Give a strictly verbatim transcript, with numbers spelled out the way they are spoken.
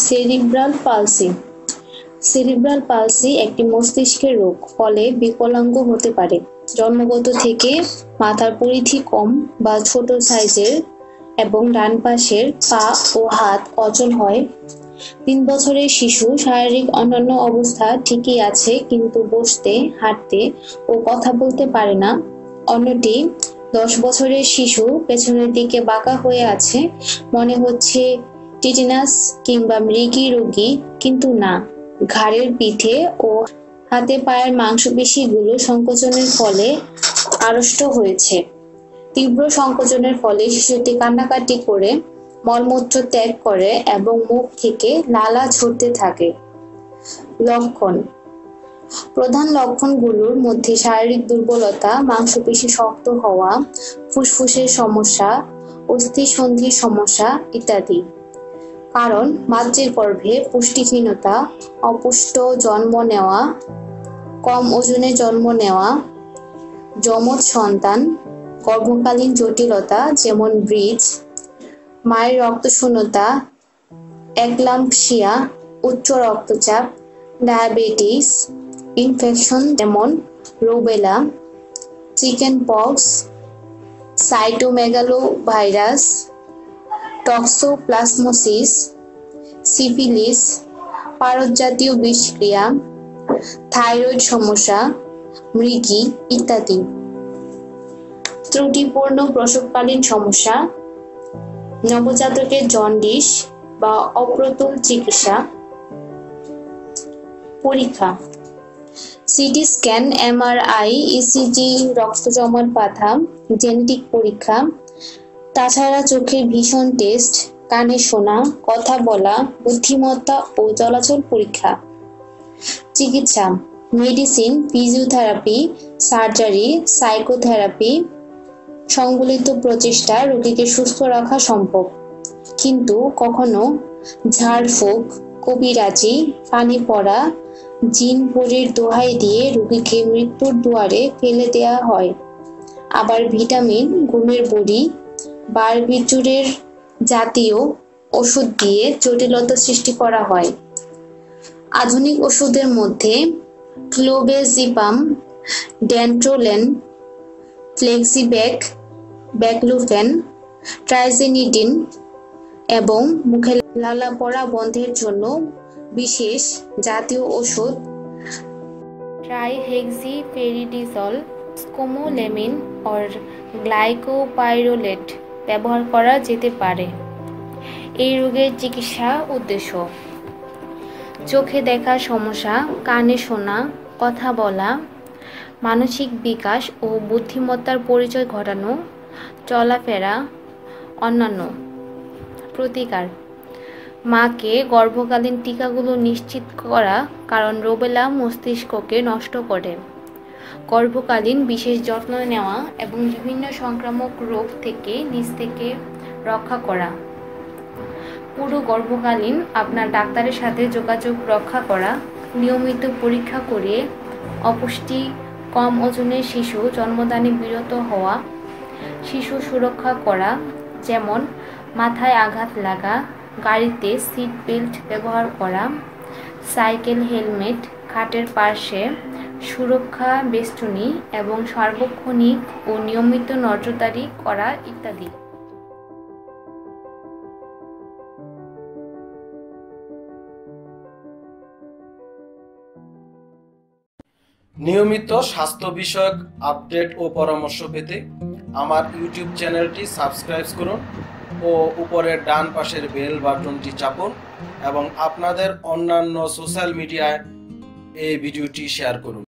Cerebral palsy. Cerebral palsy একটি মস্তিষ্কের রোগ, ফলে বিকলাঙ্গ হতে পারে। জন্মগত থেকে মাথার পরিধি কম বা ছোট সাইজের এবং ডান পাশের পা ও হাত অচল হয়। তিন বছরের শিশু শারীরিক অন্যান্য অবস্থা ঠিকই আছে, কিন্তু বসতে, হাঁটতে ও কথা বলতে পারে না। অন্যটি দশ বছরের শিশু পেছনের দিকে বাঁকা হয়ে আছে, মনে হচ্ছে টিটেনাস কিংবা মৃগী রোগী, কিন্তু না, ঘাড়ের, পিঠে ও হাতে পায়ের মাংসপেশিগুলো সংকোচনের ফলে আড়ষ্ট হয়েছে। তীব্র সংকোচনের ফলে শিশুটি কান্নাকাটি করে, মলমূত্র ত্যাগ করে এবং মুখ থেকে লালা ঝরতে থাকে। লক্ষণ: প্রধান লক্ষণগুলোর মধ্যে শারীরিক দুর্বলতা, মাংসপেশি শক্ত হওয়া, ফুসফুসের সমস্যা, অস্থিসন্ধির সমস্যা ইত্যাদি। কারণ: মাতৃ গর্ভে পুষ্টিহীনতা, অপুষ্ট জন্ম নেওয়া, কম ওজনে জন্ম নেওয়া, যমজ সন্তান, গর্ভকালীন জটিলতা যেমন ব্রিজ, মায়ের রক্তশূন্যতা, একলাম্পসিয়া, উচ্চ রক্তচাপ, ডায়াবেটিস, ইনফেকশন যেমন rubella, chicken pox, cytomegalovirus, toxoplasmosis, syphilis, পারদজাতীয় বিষক্রিয়া, থাইরয়েড সমস্যা, মৃগী ইত্যাদি। ত্রুটিপূর্ণ প্রসবকালীন সমস্যা, নবজাতকের জন্ডিস বা অপ্রতুল চিকিৎসা। পরীক্ষা: সিটি স্ক্যান, এমআরআই, ইসিজি, রক্ত জমাট বাঁধা, জেনেটিক পরীক্ষা। তাছাড়া চোখের ভিশন টেস্ট, কানে শোনা, কথা বলা, বুদ্ধিমত্তা ও চলাচল পরীক্ষা। চিকিৎসা: মেডিসিন, ফিজিওথেরাপি, সার্জারি, সাইকোথেরাপি। সংবলিত প্রচেষ্টা রোগীকে সুস্থ রাখা সম্ভব, কিন্তু কখনো ঝাড়ফুঁক, কবিরাজি, পানি পড়া, জিন পরির দোহাই দিয়ে রোগীকে মৃত্যুর দুয়ারে ফেলে দেওয়া হয়। আবার ভিটামিন, ঘুমের বড়ি, বারবিচুরের জাতীয় ওষুধ দিয়ে জটিলতা সৃষ্টি করা হয়। আধুনিক ওষুধের মধ্যে ক্লোবেজিপাম, ডেন্ট্রোলেন, ফ্লেক্সিব্যাক, ব্যাকলুফেন, ট্রাইজেনিডিন এবং মুখে লালা পড়া বন্ধের জন্য বিশেষ জাতীয় ওষুধ ট্রাইহেক্সিপেরিডিজল, স্কোমোলেমিন অর গ্লাইকোপাইরোলেট ব্যবহার করা যেতে পারে। এই রোগের চিকিৎসা উদ্দেশ্য: চোখে দেখার সমস্যা, কানে শোনা, কথা বলা, মানসিক বিকাশ ও বুদ্ধিমত্তার পরিচয় ঘটানো, চলাফেরা, অন্যান্য। প্রতিকার: মাকে গর্ভকালীন টিকাগুলো নিশ্চিত করা, কারণ রুবেলা মস্তিষ্ককে নষ্ট করে। গর্ভকালীন বিশেষ যত্ন নেওয়া এবং বিভিন্ন সংক্রামক রোগ থেকে নিজ থেকে রক্ষা করা। পুরো গর্ভকালীন আপনার ডাক্তারের সাথে যোগাযোগ রক্ষা করা। নিয়মিত পরীক্ষা করিয়ে অপুষ্টি, কম ওজনের শিশু জন্মদানে বিরত হওয়া। শিশু সুরক্ষা করা, যেমন মাথায় আঘাত লাগা, গাড়িতে সিট বেল্ট ব্যবহার করা, সাইকেল হেলমেট, খাটের পাশে সুরক্ষা বেষ্টনী এবং সার্বক্ষণিক ও নিয়মিত নজরদারি করা ইত্যাদি। নিয়মিত স্বাস্থ্য বিষয়ক আপডেট ও পরামর্শ পেতে আমার ইউটিউব চ্যানেলটি সাবস্ক্রাইব করুন ও উপরের ডান পাশের বেল বাটনটি চাপুন এবং আপনাদের অন্যান্য সোশ্যাল মিডিয়ায় এই ভিডিওটি শেয়ার করুন।